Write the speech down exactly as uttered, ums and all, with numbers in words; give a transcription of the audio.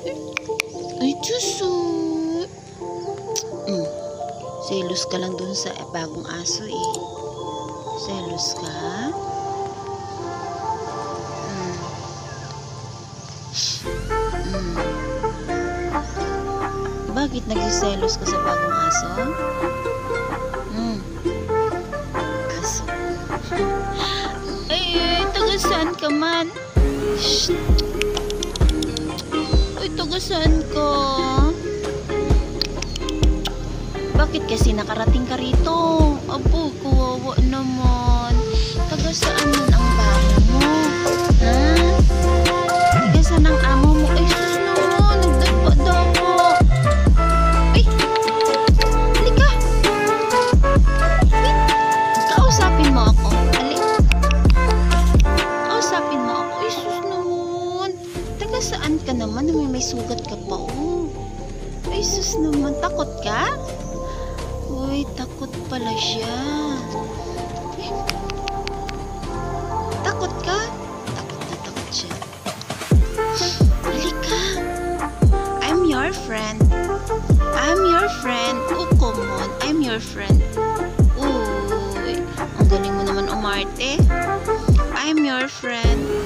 Ay, Diyos, oh. Mm. Selos ka lang dun sa bagong aso, eh. Selos ka? Mm. Mm. Bakit nagsiselos ka sa bagong aso? Mm. Aso. Ay, taga saan ka man? Shh. Ay, taga saan ka? Bakit kasi nakarating ka rito? Abo, kawawa naman. Taga saan man ang bahay mo? Ha? Taga saan ang amo mo? Ay, sus naman. Nagdapa-dapa. Ay! Halika! Wait! Kausapin mo ako. Halika. Kausapin mo ako. Ay, sus naman. Taga saan ka naman? May may sugat ka pa, oh. Ay, sus naman. Takot ka? Uy, takot pala siya. Eh, takot ka? Takot na takot siya. Halika. I'm your friend. I'm your friend. Oh, come on. I'm your friend. Uy, ang galing mo naman umarte. I'm your friend.